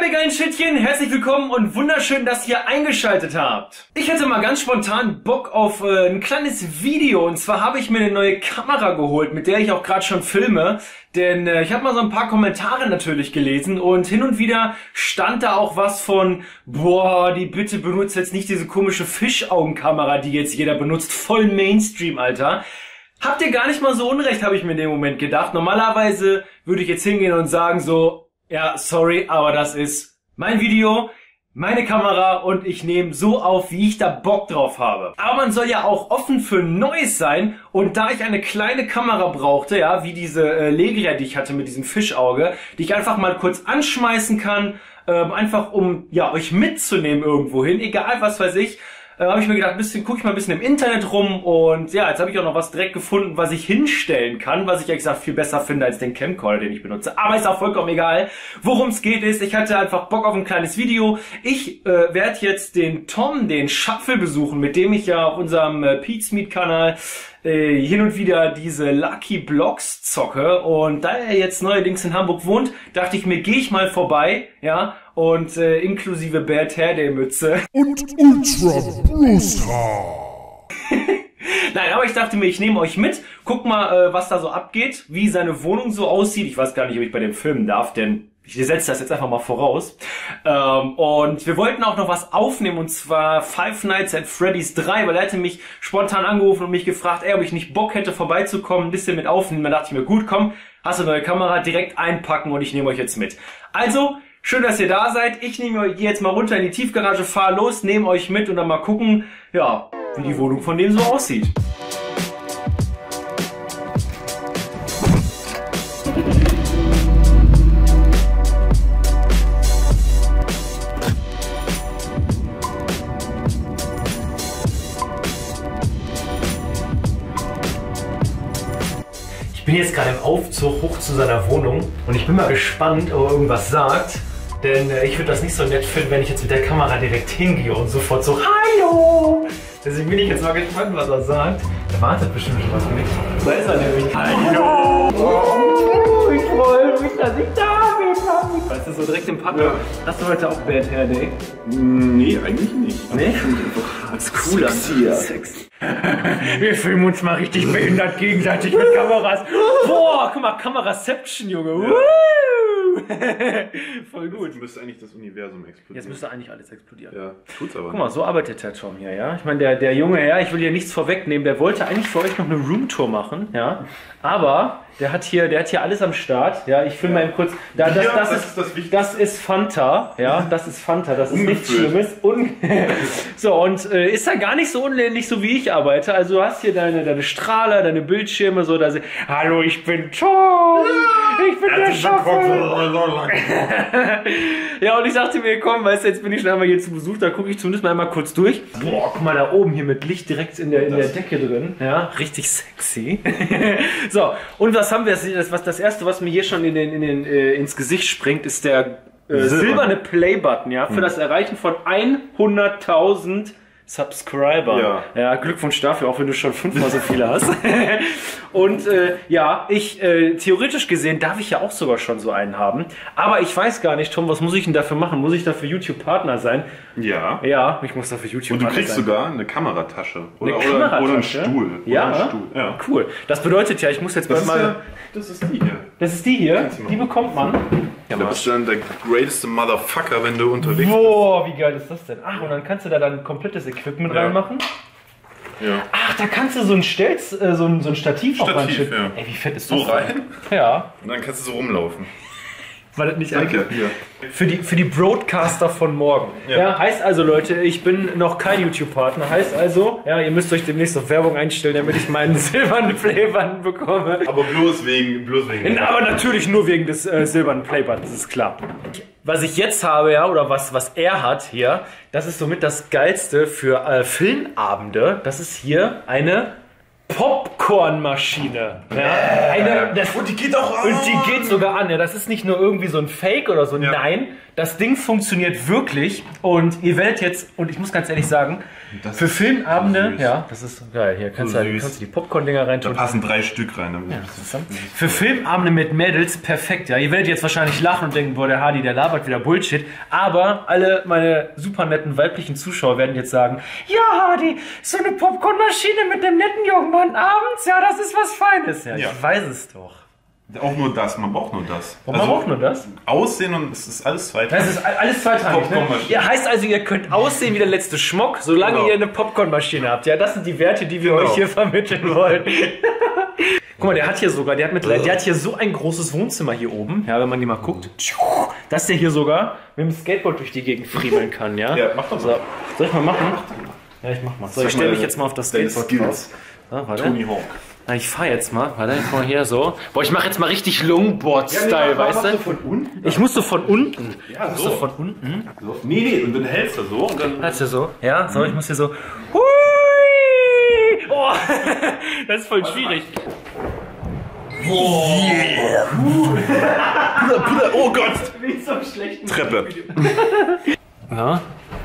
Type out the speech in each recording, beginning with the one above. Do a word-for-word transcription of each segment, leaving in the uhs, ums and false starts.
ihr geilen Schildchen, herzlich willkommen und wunderschön, dass ihr eingeschaltet habt. Ich hatte mal ganz spontan Bock auf äh, ein kleines Video, und zwar habe ich mir eine neue Kamera geholt, mit der ich auch gerade schon filme. Denn äh, ich habe mal so ein paar Kommentare natürlich gelesen und hin und wieder stand da auch was von, boah, die bitte benutzt jetzt nicht diese komische Fischaugenkamera, die jetzt jeder benutzt, voll Mainstream, Alter. Habt ihr gar nicht mal so unrecht, habe ich mir in dem Moment gedacht. Normalerweise würde ich jetzt hingehen und sagen so, ja, sorry, aber das ist mein Video, meine Kamera und ich nehme so auf, wie ich da Bock drauf habe. Aber man soll ja auch offen für Neues sein, und da ich eine kleine Kamera brauchte, ja, wie diese äh, Legria, die ich hatte mit diesem Fischauge, die ich einfach mal kurz anschmeißen kann, ähm, einfach um, ja, euch mitzunehmen irgendwo hin, egal was weiß ich, äh, habe ich mir gedacht, bisschen gucke ich mal ein bisschen im Internet rum, und ja, jetzt habe ich auch noch was direkt gefunden, was ich hinstellen kann, was ich ehrlich gesagt viel besser finde als den Camcorder, den ich benutze. Aber ist auch vollkommen egal. Worum es geht ist, ich hatte einfach Bock auf ein kleines Video. Ich äh, werde jetzt den Tom, den Shuffle, besuchen, mit dem ich ja auf unserem äh, Pete's Meat Kanal äh, hin und wieder diese Lucky Blocks zocke, und da er jetzt neuerdings in Hamburg wohnt, dachte ich mir, gehe ich mal vorbei, ja, und äh, inklusive Bad Hair Day Mütze und Ultra Brustar. Nein, aber ich dachte mir, ich nehme euch mit, guck mal, äh, was da so abgeht, wie seine Wohnung so aussieht. Ich weiß gar nicht, ob ich bei dem filmen darf, denn ich setze das jetzt einfach mal voraus. Ähm, und wir wollten auch noch was aufnehmen, und zwar Five Nights at Freddy's drei, weil er hatte mich spontan angerufen und mich gefragt, ey, ob ich nicht Bock hätte, vorbeizukommen, ein bisschen mit aufnehmen. Da dachte ich mir, gut, komm, hast du eine neue Kamera, direkt einpacken, und ich nehme euch jetzt mit. Also, schön, dass ihr da seid. Ich nehme euch jetzt mal runter in die Tiefgarage, fahr los, nehme euch mit und dann mal gucken, ja, wie die Wohnung von dem so aussieht. Ich bin jetzt gerade im Aufzug hoch zu seiner Wohnung, und ich bin mal gespannt, ob er irgendwas sagt. Denn äh, ich würde das nicht so nett finden, wenn ich jetzt mit der Kamera direkt hingehe und sofort so Hallo! Deswegen bin ich jetzt mal gespannt, was er sagt. Er wartet bestimmt schon was für mich. Da ist er nämlich. Hallo! Oh, ich freue mich, dass ich da bin. Weißt du, so direkt im Partner. Ja. Hast du heute auch Bad Hair Day? Nee, eigentlich nicht. Nee? Das ist cool, sexy. Sexy. Wir filmen uns mal richtig behindert gegenseitig mit Kameras. Boah, guck mal, Kameraception, Junge. Ja. Voll gut. Jetzt müsste eigentlich das Universum explodieren. Jetzt müsste eigentlich alles explodieren. Ja, tut's aber Guck mal, so arbeitet der Tom hier, ja. Ich meine, der, der junge Herr, ich will hier nichts vorwegnehmen, der wollte eigentlich für euch noch eine Roomtour machen, ja. Aber der hat hier, der hat hier alles am Start, ja. Ich filme mal eben kurz. Da, das, das, das, ist, das, ist das ist Fanta, ja. Das ist Fanta, das ist nichts Schlimmes. Un so, und äh, ist ja gar nicht so unähnlich, so wie ich arbeite. Also du hast hier deine, deine Strahler, deine Bildschirme, so, da sie, hallo, ich bin Tom! Ich bin der Shuffle! Ja, und ich dachte mir, komm, weißt du, jetzt bin ich schon einmal hier zu Besuch, da gucke ich zumindest mal einmal kurz durch. Boah, guck mal da oben hier mit Licht direkt in der, in der Decke drin. Ja, richtig sexy. So, und was haben wir? Das, was, das erste, was mir hier schon in den, in den, äh, ins Gesicht springt, ist der äh, silberne Play-Button, ja, für hm. das Erreichen von hunderttausend Subscriber. Ja. Ja, Glückwunsch dafür, auch wenn du schon fünfmal so viele hast. Und äh, ja, ich äh, theoretisch gesehen darf ich ja auch sogar schon so einen haben. Aber ich weiß gar nicht, Tom, was muss ich denn dafür machen? Muss ich dafür YouTube-Partner sein? Ja. Ja, ich muss dafür YouTube-Partner sein. Und du kriegst sein. sogar eine Kameratasche. Oder, eine Kameratasche? Oder einen Stuhl. Ja? Oder einen Stuhl. Ja, cool. Das bedeutet ja, ich muss jetzt bald mal... Ja, das ist die hier. Das ist die hier? Die bekommt man. Ja, da bist du dann der greateste Motherfucker, wenn du unterwegs bist. Boah, wie geil ist das denn? Ach, und dann kannst du da dann komplettes Equipment ja. reinmachen. Ja. Ach, da kannst du so ein Stelz, äh, so ein, so ein Stativ, Stativ auch reinschicken. Ja. Ey, wie fett ist so das? So rein? Ja. Und dann kannst du so rumlaufen. War das nicht Danke. Hier. Für die, für die Broadcaster von morgen. Ja. Ja, heißt also, Leute, ich bin noch kein YouTube-Partner. Heißt also, ja, ihr müsst euch demnächst auf Werbung einstellen, damit ich meinen silbernen Playbutton bekomme. Aber bloß wegen, bloß wegen. Aber natürlich nur wegen des äh, silbernen Playbuttons, ist klar. Was ich jetzt habe, ja, oder was, was er hat hier, das ist somit das Geilste für äh, Filmabende. Das ist hier eine Popcornmaschine. Ja, eine, das, Und die geht auch an. und die geht sogar an. Ja, das ist nicht nur irgendwie so ein Fake oder so. Ja. Nein, das Ding funktioniert wirklich. Und ihr werdet jetzt, und ich muss ganz ehrlich sagen, Das für ist Filmabende, süß. ja, das ist geil. Hier kannst, So du, halt, süß. kannst du die Popcorn-Dinger Da reintun. passen drei Stück rein. Damit Für Filmabende mit Mädels perfekt, ja. Ihr werdet jetzt wahrscheinlich lachen und denken, boah, der Hardy, der labert wieder Bullshit. Aber alle meine super netten weiblichen Zuschauer werden jetzt sagen, ja Hardy, so eine Popcornmaschine mit dem netten jungen Mann abends, ja, das ist was Feines. Ja, Ja. ich weiß es doch. Auch nur das, man braucht nur das. Und man braucht nur das. Aussehen und es ist alles zweitrangig. Das ist alles zweitrangig. Ne? Popcornmaschine. Ja, heißt also, ihr könnt aussehen wie der letzte Schmock, solange Genau. ihr eine Popcornmaschine habt. Ja, das sind die Werte, die wir Genau. euch hier vermitteln wollen. Guck mal, der hat hier sogar, der hat, mit, der hat hier so ein großes Wohnzimmer hier oben. Ja, wenn man die mal guckt. Dass der hier sogar mit dem Skateboard durch die Gegend friemeln kann, ja? Ja, mach doch So, mal. soll ich mal machen? Ja, ich mach mal. So, ich stelle mich jetzt mal auf das Deine Skateboard Skills. drauf. So, warte. Tony Hawk. Na, ich fahr jetzt mal. Warte, ich mal hier so. Boah, ich mache jetzt mal richtig Longboard-Style, weißt du? von unten? Ich musste von unten. Ja, Ich musste so. von unten. so. Nee, nee, und dann hältst du so und dann... Hast du so? Ja, so, ich muss hier so. Hui! Oh, das ist voll schwierig. Bruder, Bruder, oh Gott! Wie so schlecht. Treppe. Ja.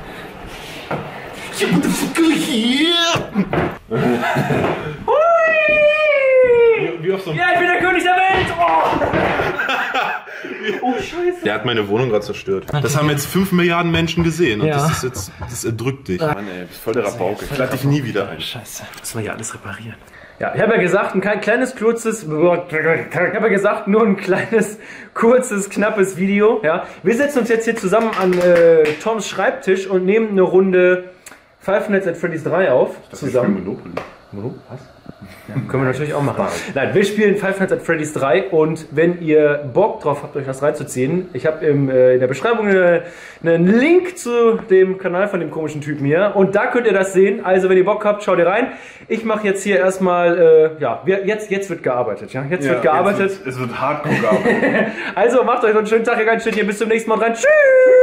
Wie auf so einem... Ja, ich bin der König der Welt! Oh, oh Scheiße. Der hat meine Wohnung gerade zerstört. Das haben jetzt fünf Milliarden Menschen gesehen und Ja. das ist jetzt, das erdrückt dich. Mann ey, bist voll der Rabauke. Ich lade dich nie wieder ein. Scheiße. Müssen wir hier alles reparieren. Ja, ich habe ja gesagt, ein kein kleines, kurzes, ich habe ja gesagt, nur ein kleines, kurzes, knappes Video. Ja, wir setzen uns jetzt hier zusammen an äh, Toms Schreibtisch und nehmen eine Runde Five Nights at Freddy's drei auf. Zusammen. Monopoly. Was? Ja, können wir natürlich auch machen. Nein, wir spielen Five Nights at Freddy's drei und wenn ihr Bock drauf habt, euch das reinzuziehen, ich habe äh, in der Beschreibung eine, einen Link zu dem Kanal von dem komischen Typen hier und da könnt ihr das sehen. Also wenn ihr Bock habt, schaut ihr rein. Ich mache jetzt hier erstmal, äh, ja, wir, jetzt, jetzt wird gearbeitet. Ja, jetzt wird gearbeitet. Es wird, es wird hardcore gearbeitet. Also macht euch noch einen schönen Tag, ihr ganz schön hier. Bis zum nächsten Mal rein. Tschüss!